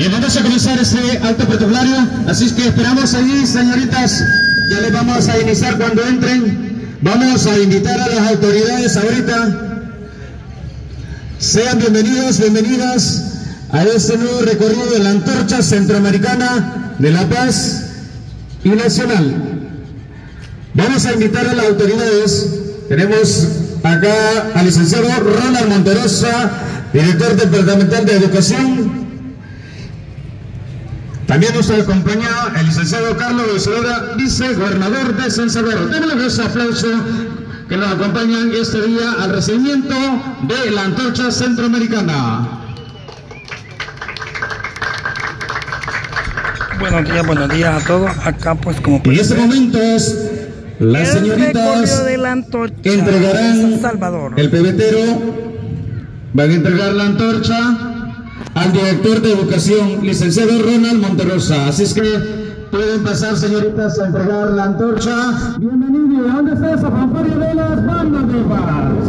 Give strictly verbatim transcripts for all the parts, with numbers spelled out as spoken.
Bien, vamos a comenzar este acto protocolario, así es que esperamos allí, señoritas, ya les vamos a iniciar cuando entren. Vamos a invitar a las autoridades ahorita. Sean bienvenidos, bienvenidas a este nuevo recorrido de la Antorcha Centroamericana de La Paz y Nacional. Vamos a invitar a las autoridades. Tenemos acá al licenciado Ronald Monterosa, director departamental de Educación. También nos acompaña el licenciado Carlos Becerra, vicegobernador de San Salvador. Démosle ese aplauso que nos acompañan este día al recibimiento de la Antorcha Centroamericana. Buenos días, buenos días a todos. Acá pues como en este momento las señoritas de la Antorcha entregarán San Salvador. El pebetero, van a entregar la antorcha al director de Educación, licenciado Ronald Monterosa. Así es que pueden pasar, señoritas, a entregar la antorcha. Bienvenido. ¿Dónde está esa fanfarria de las bandas de paz?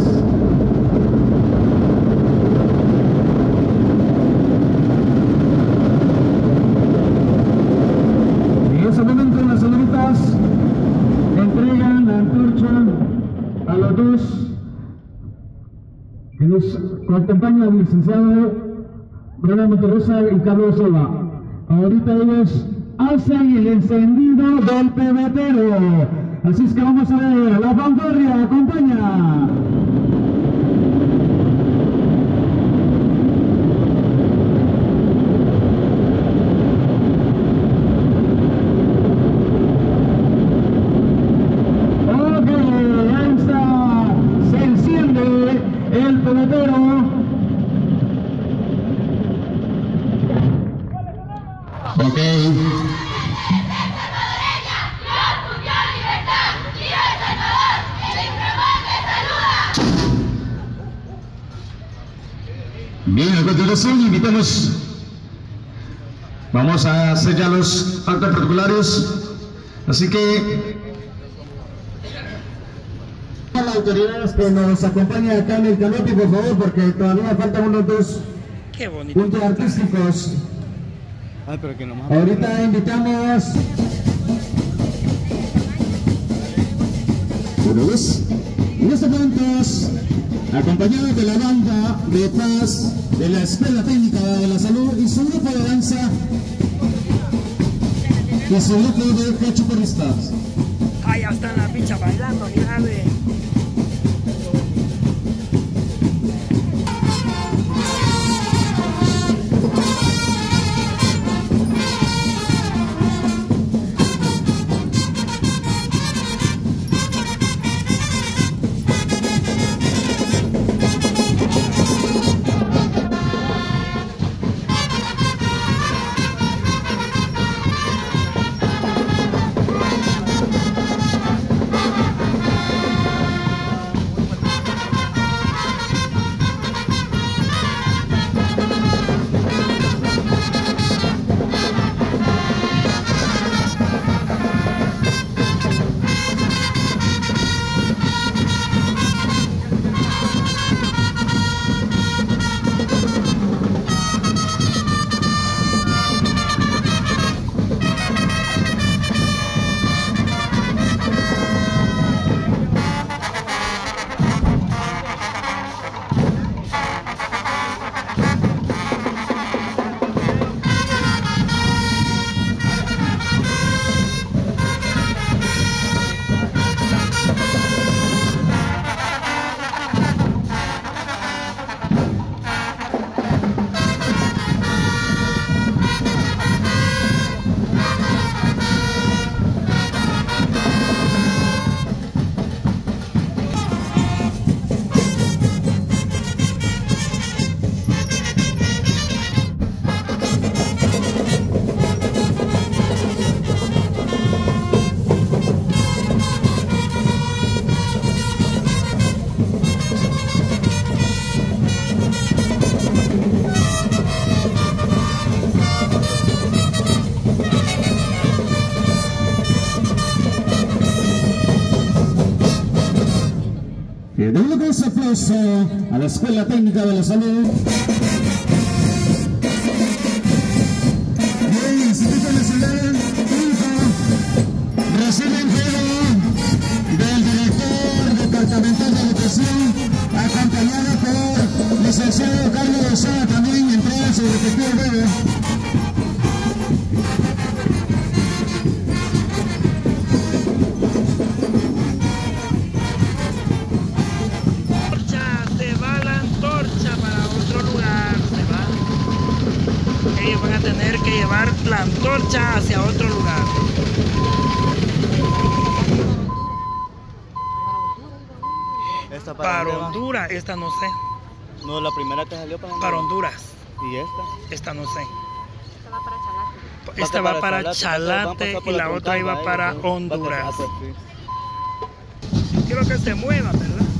En ese momento las señoritas entregan la antorcha a los dos que nos acompaña el licenciado Ronald Monterosa y Carlos Silva. Ahorita ellos hacen el encendido del pebetero. Así es que vamos a ver, la fanfarria acompaña. Ok, ahí está, se enciende el pebetero. Ok. Bien, a continuación invitamos, vamos a hacer ya los actos protocolarios, así que a las autoridades que nos acompañan acá en el canopy, por favor, porque todavía faltan unos dos Qué bonito puntos artísticos. Ay, pero que nomás... Ahorita invitamos. Bueno, ¿ves? En estos momentos, acompañados de la banda de paz de la Escuela Técnica de la Salud y su grupo de danza y su grupo de cachuporistas. Ahí está la bicha bailando, mira, ve. Démosle un aplauso a la Escuela Técnica de la Salud. otro lugar. Esta Para dónde va? Honduras, esta no sé. No, la primera que salió para dónde Para va? Honduras, ¿Y esta? esta no sé. Esta va para Chalate. Esta va para Van a Chalate pasar por y la Troncal, otra iba va, para ellos, ¿no? Honduras. Va a pasar, pues, sí. Quiero que se muevan, ¿verdad?